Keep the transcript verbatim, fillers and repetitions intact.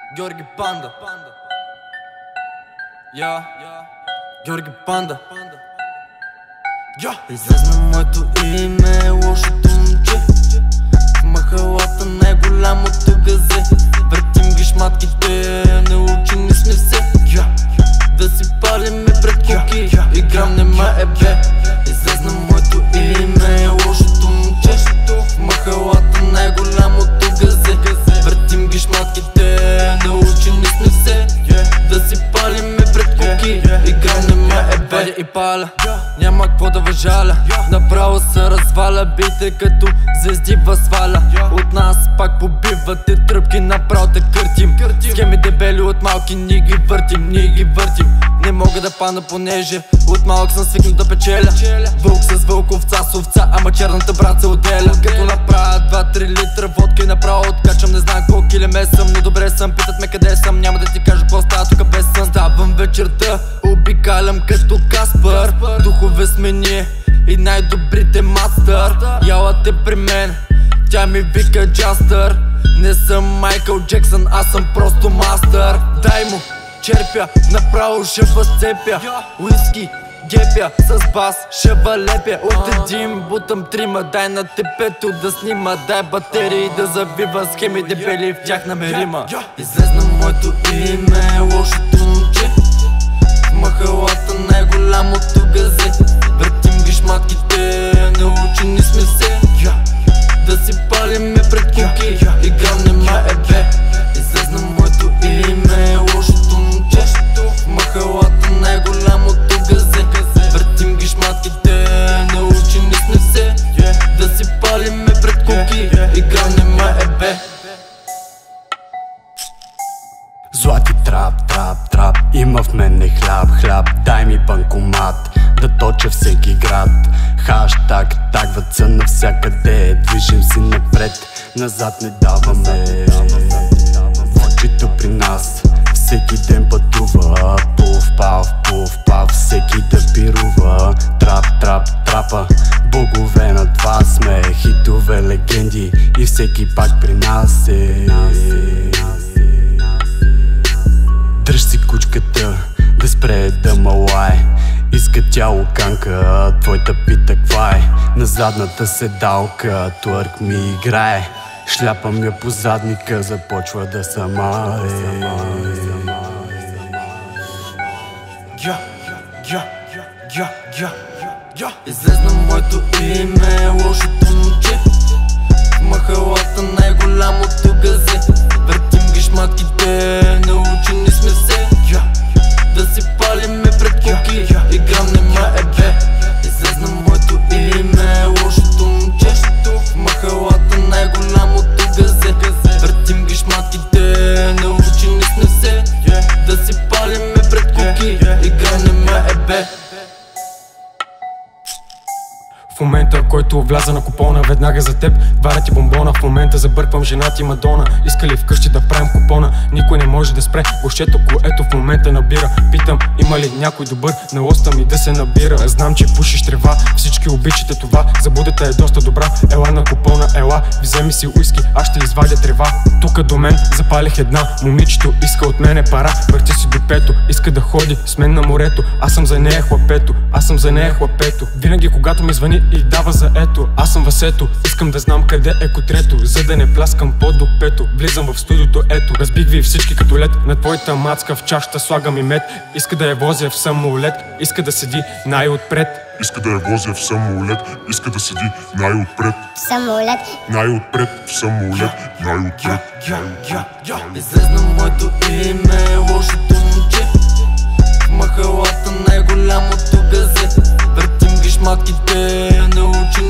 Георги Панда. Я Георги Панда. Излезна моето име, лошото момче. В махалата най-голямото газе. Въртим ги шматките, научени сме все. Да си палиме пред куки, играм нема е бе. Излезна моето име, лошото момче. В махалата най-голямото газе. Въртим ги шматките, научени сме все. Да си палиме пред куки, играм нема е бе. Вадя и паля, няма какво да въжаля. Направо се разваля, бийте като звезди възваля. От нас пак побивате тръпки, направо те къртим. Схеми дебели от малки, ние ги въртим, ние ги въртим. Не мога да пана понеже от малък съм свикнал да печеля. Вълк с вълковца с овца, ама черната брат се отделя. Като направя два-три литра водка и направо откачам. Не знам колко килиме съм, но добре съм. Питат ме къде съм, няма да ти кажа какво става тука без сън. Ставам вечерта, обикалям като Каспар. Духове сме ние и най-добрите мастър. Ялате при мен, тя ми вика Джастър. Не съм Майкъл Джексън, аз съм просто мастър. Дай му, черпя, направо ще възцепя. Уиски, гепя, с бас ще валепя. От един бутам трима, дай на тепето да снима. Дай батерии да завива, схеми дебели в тях намерима. Излезна моето име, лошото момче. В махалата най-голямото газе. Въртим ги шматките, научени сме се. Да си палиме пред куки, играм нема е бе. Излезна моето име, лошото момче. В махалата най-голямото газе. Въртим ги шматките, научени сме се. Да си палиме пред куки, играм нема е бе. Злати трап, трап, трап, има в мене хляб, хляб. Дай ми банкомат, да точа всеки град. Хаштаг, тагват са навсякъде. Движим си напред, назад не даваме. Вочито при нас всеки ден пътува. Пуф, пав, пуф, пав, всеки да пирува. Трап, трап, трапа, богове на това сме. Хитове, легенди и всеки пак при нас е. Дръж си кучката, да спре да малае. Иска тя луканка, твоята пита каква е. На задната седалка, твърк ми играе. Шляпам я по задника, започва да самае. Излезна моето име, лошото момче. В махалата най-голямото газе. Въртим ги шматките, научени сме се. Да си палиме пред куки, играм нема е бе. Излезна моето име, лошото момче. В махалата най-голямото газе. Въртим ги шматките, научени сме се. Да си палиме пред куки, играм нема е бе. В момента, който вляза на купона, веднага за теб варя ти бомбона. В момента забърквам жена ти Мадона. Искали вкъщи да правим купона, никой не може да спре гощето, което в момента набира. Питам, има ли някой добър на лоста ми да се набира. Знам, че пушиш трева, всички обичате това. Забудата е доста добра, ела на купона, ела. Вземи си уиски, аз ще извадя трева. Тука до мен запалих една, момичето иска от мене пара. Върти си до пето, иска да ходи с мен на морето. Аз съм за нея хлапето, аз съм за нея хлапето. Винаги когато ми звъни и дава за ето, аз съм Васето. Искам да знам къде е котрето, за да не пляскам под до пето. Влизам в студиото, ето, разбих ви всички като лед. На твоята мацка в чашата слагам и мед. Иска да я возя в самолет, иска да седи най-отпред. Иска да я возя в самолет, иска да седи най-отпред. Самолет, най-отпред, в самолет, най-отпред. Излезна моето име, лошото момче. В махалата най-голямото газе. Въртим ги шматките, научени